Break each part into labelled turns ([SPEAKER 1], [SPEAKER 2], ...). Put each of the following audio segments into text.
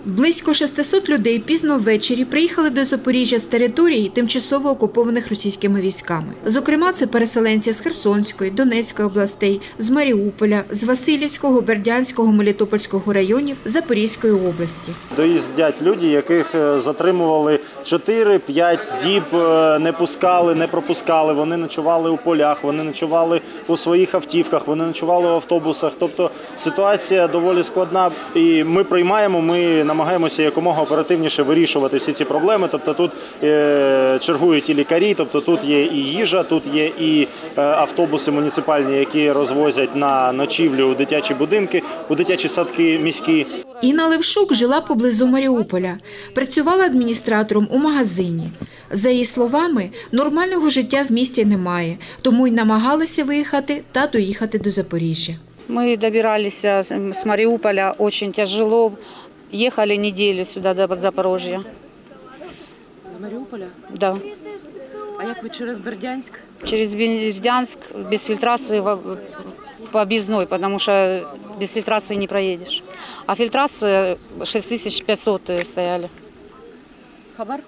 [SPEAKER 1] Близько 600 людей пізно ввечері приїхали до Запоріжжя з території, тимчасово окупованих російськими військами. Зокрема, це переселенці з Херсонської, Донецької областей, з Маріуполя, з Васильівського, Бердянського, Мелітопольського районів Запорізької області.
[SPEAKER 2] Доїздять люди, яких затримували 4-5 діб, не пускали, не пропускали. Вони ночували у полях, вони ночували у своїх автівках, вони ночували в автобусах. Тобто ситуація доволі складна і ми приймаємо, ми намагаємося якомога оперативніше вирішувати всі ці проблеми. Тобто тут чергують і лікарі, тобто тут є і їжа, тут є і автобуси муніципальні, які розвозять на ночівлю у дитячі будинки, у дитячі садки міські.
[SPEAKER 1] Інна Левшук жила поблизу Маріуполя, працювала адміністратором у магазині. За її словами, нормального життя в місті немає, тому й намагалися виїхати та доїхати до Запоріжжя.
[SPEAKER 3] Мы добирались с Мариуполя очень тяжело. Ехали неделю сюда, до Запорожья.
[SPEAKER 4] З Маріуполя?
[SPEAKER 3] Да.
[SPEAKER 4] А як ви через Бердянськ?
[SPEAKER 3] Через Бердянск без фильтрации по объездной, потому что без фильтрации не проедешь. А фильтрация 6500 стояли.
[SPEAKER 4] Хабар?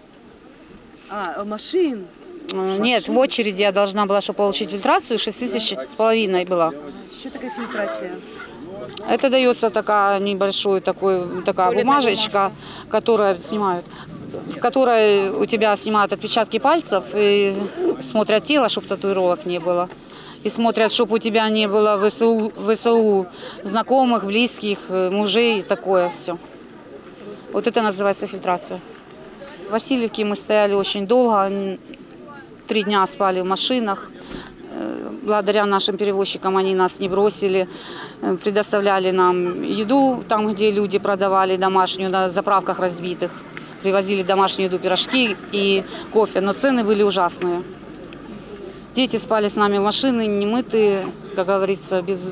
[SPEAKER 4] А, машин?
[SPEAKER 3] Нет, в очереди я должна была, чтобы получить фильтрацию, 6500 была.
[SPEAKER 4] Що таке фільтрація?
[SPEAKER 3] Это дается такая такая бумажечка, которая снимают, в которой у тебя снимают отпечатки пальцев и смотрят тело, чтобы татуировок не было. И смотрят, чтобы у тебя не было ВСУ знакомых, близких, мужей, такое все. Вот это называется фильтрация. В Васильевке мы стояли очень долго, 3 дня спали в машинах. Благодаря нашим перевозчикам они нас не бросили, предоставляли нам еду там, где люди продавали домашнюю, на заправках разбитых. Привозили домашнюю еду, пирожки и кофе, но цены были ужасные. Дети спали с нами в машине, немытые, как говорится, без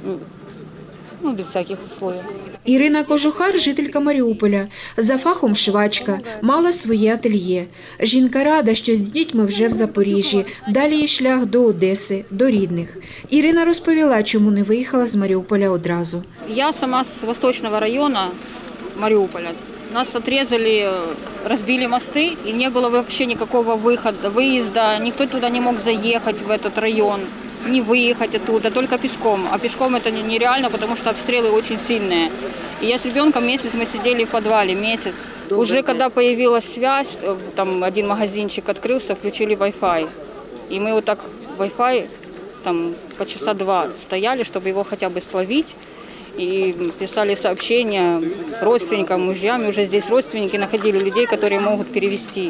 [SPEAKER 3] всяких условий.
[SPEAKER 1] Ірина Кожухар – жителька Маріуполя. За фахом швачка, мала своє ательє. Жінка рада, що з дітьми вже в Запоріжжі. Далі її шлях до Одеси, до рідних. Ірина розповіла, чому не виїхала з Маріуполя одразу.
[SPEAKER 5] Я сама з Восточного району Маріуполя. Нас отрезали, разбили мосты, и не было вообще никакого выхода, выезда. Никто туда не мог заехать, в этот район, не выехать оттуда, только пешком. А пешком это нереально, потому что обстрелы очень сильные. И я с ребенком месяц мы сидели в подвале, месяц. Уже когда появилась связь, там один магазинчик открылся, включили Wi-Fi. И мы вот так Wi-Fi там по часа 2 стояли, чтобы его хотя бы словить. И писали сообщения родственникам, мужьям. И уже здесь родственники находили людей, которые могут перевести.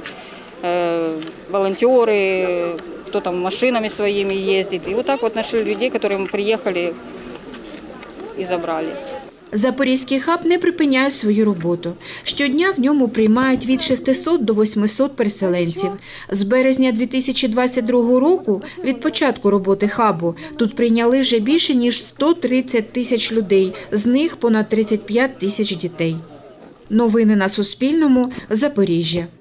[SPEAKER 5] Волонтеры, кто там машинами своими ездит. И вот так вот нашли людей, которые приехали и забрали.
[SPEAKER 1] Запорізький хаб не припиняє свою роботу. Щодня в ньому приймають від 600 до 800 переселенців. З березня 2022 року, від початку роботи хабу, тут прийняли вже більше ніж 130 тисяч людей, з них понад 35 тисяч дітей. Новини на Суспільному. Запоріжжя.